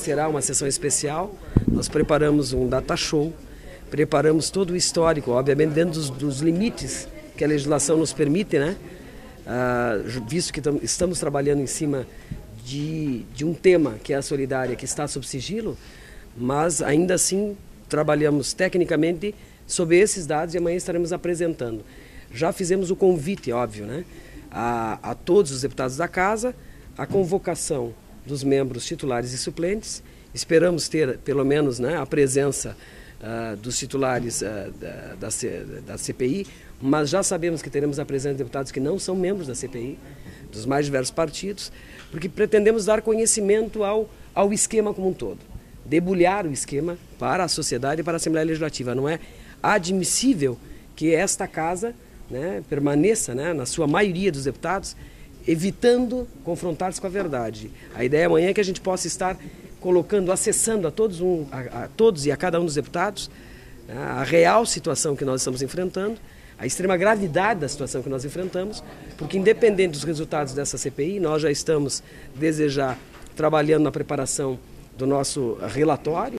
será uma sessão especial. Nós preparamos um data show, preparamos todo o histórico, obviamente dentro dos limites que a legislação nos permite, né? Visto que estamos trabalhando em cima de um tema que é a solidária, que está sob sigilo, mas ainda assim trabalhamos tecnicamente sobre esses dados e amanhã estaremos apresentando. Já fizemos o convite, óbvio, né, a todos os deputados da Casa, a convocação dos membros titulares e suplentes. Esperamos ter, pelo menos, né, a presença dos titulares da CPI, mas já sabemos que teremos a presença de deputados que não são membros da CPI, dos mais diversos partidos, porque pretendemos dar conhecimento ao esquema como um todo, debulhar o esquema para a sociedade e para a Assembleia Legislativa. Não é admissível que esta Casa, né, permaneça, né, na sua maioria dos deputados, evitando confrontar-se com a verdade. A ideia amanhã é que a gente possa estar colocando, acessando a todos e a cada um dos deputados, né, a real situação que nós estamos enfrentando, a extrema gravidade da situação que nós enfrentamos, porque independente dos resultados dessa CPI, nós já estamos, desde já, trabalhando na preparação do nosso relatório.